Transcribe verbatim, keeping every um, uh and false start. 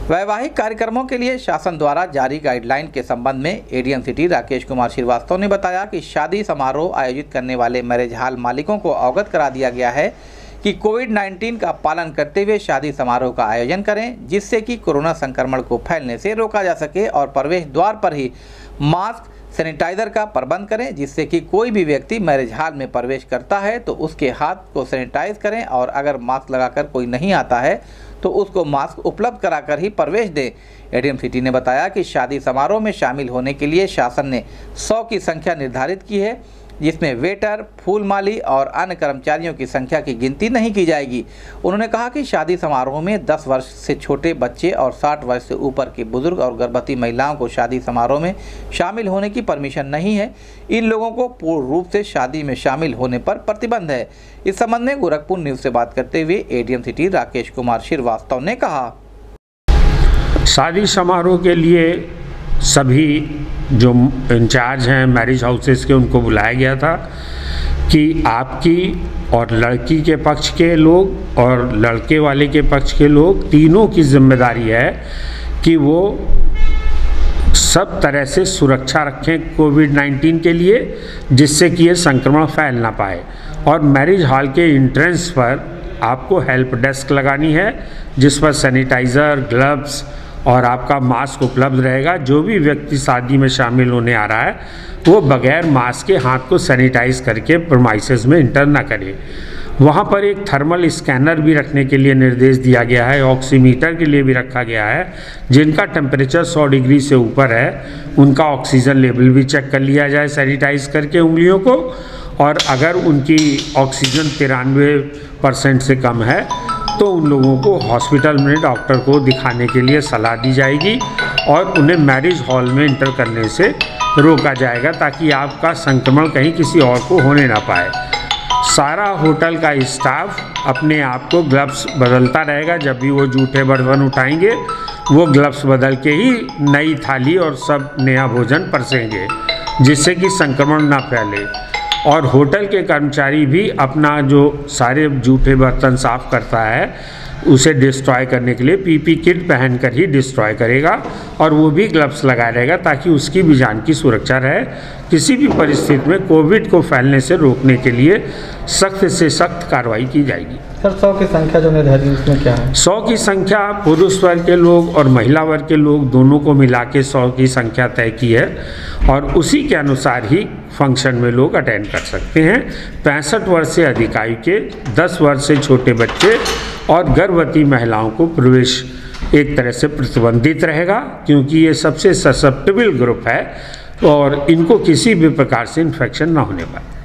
वैवाहिक कार्यक्रमों के लिए शासन द्वारा जारी गाइडलाइन के संबंध में एडीएम सिटी राकेश कुमार श्रीवास्तव ने बताया कि शादी समारोह आयोजित करने वाले मैरिज हॉल मालिकों को अवगत करा दिया गया है कि कोविड नाइन्टीन का पालन करते हुए शादी समारोह का आयोजन करें, जिससे कि कोरोना संक्रमण को फैलने से रोका जा सके और प्रवेश द्वार पर ही मास्क सैनिटाइजर का प्रबंध करें, जिससे कि कोई भी व्यक्ति मैरिज हॉल में प्रवेश करता है तो उसके हाथ को सैनिटाइज करें और अगर मास्क लगाकर कोई नहीं आता है तो उसको मास्क उपलब्ध कराकर ही प्रवेश दें। एडीएम सिटी ने बताया कि शादी समारोह में शामिल होने के लिए शासन ने सौ की संख्या निर्धारित की है, जिसमें वेटर, फूल माली और अन्य कर्मचारियों की संख्या की गिनती नहीं की जाएगी। उन्होंने कहा कि शादी समारोह में दस वर्ष से छोटे बच्चे और साठ वर्ष से ऊपर के बुजुर्ग और गर्भवती महिलाओं को शादी समारोह में शामिल होने की परमिशन नहीं है। इन लोगों को पूर्ण रूप से शादी में शामिल होने पर प्रतिबंध है। इस संबंध में गोरखपुर न्यूज से बात करते हुए एडीएम सिटी राकेश कुमार श्रीवास्तव ने कहा, शादी समारोह के लिए सभी जो इंचार्ज हैं मैरिज हाउसेस के, उनको बुलाया गया था कि आपकी और लड़की के पक्ष के लोग और लड़के वाले के पक्ष के लोग तीनों की जिम्मेदारी है कि वो सब तरह से सुरक्षा रखें कोविड नाइन्टीन के लिए, जिससे कि ये संक्रमण फैल ना पाए। और मैरिज हॉल के एंट्रेंस पर आपको हेल्प डेस्क लगानी है, जिस पर सैनिटाइज़र, ग्लव्स और आपका मास्क उपलब्ध रहेगा। जो भी व्यक्ति शादी में शामिल होने आ रहा है वो बगैर मास्क के हाथ को सैनिटाइज करके प्रीमाइसेस में इंटर ना करे। वहाँ पर एक थर्मल स्कैनर भी रखने के लिए निर्देश दिया गया है, ऑक्सीमीटर के लिए भी रखा गया है। जिनका टेम्परेचर सौ डिग्री से ऊपर है उनका ऑक्सीजन लेवल भी चेक कर लिया जाए सैनिटाइज करके उंगलियों को, और अगर उनकी ऑक्सीजन तिरानवे परसेंट से कम है तो उन लोगों को हॉस्पिटल में डॉक्टर को दिखाने के लिए सलाह दी जाएगी और उन्हें मैरिज हॉल में इंटर करने से रोका जाएगा, ताकि आपका संक्रमण कहीं किसी और को होने ना पाए। सारा होटल का स्टाफ अपने आप को ग्लव्स बदलता रहेगा। जब भी वो जूठे बर्तन उठाएंगे वो ग्लव्स बदल के ही नई थाली और सब नया भोजन परसेंगे, जिससे कि संक्रमण ना फैले। और होटल के कर्मचारी भी अपना जो सारे जूठे बर्तन साफ़ करता है उसे डिस्ट्रॉय करने के लिए पीपी किट पहनकर ही डिस्ट्रॉय करेगा, और वो भी ग्लव्स लगाए रहेगा ताकि उसकी भी जान की सुरक्षा रहे। किसी भी परिस्थिति में कोविड को फैलने से रोकने के लिए सख्त से सख्त कार्रवाई की जाएगी। सर, सौ की संख्या जो निर्धारित उसमें क्या है? सौ की संख्या पुरुष वर्ग के लोग और महिला वर्ग के लोग दोनों को मिला के सौ की संख्या तय की है, और उसी के अनुसार ही फंक्शन में लोग अटेंड कर सकते हैं। पैंसठ वर्ष से अधिक आयु के, दस वर्ष से छोटे बच्चे और गर्भवती महिलाओं को प्रवेश एक तरह से प्रतिबंधित रहेगा, क्योंकि ये सबसे ससेप्टेबल ग्रुप है और इनको किसी भी प्रकार से इन्फेक्शन ना होने पाए।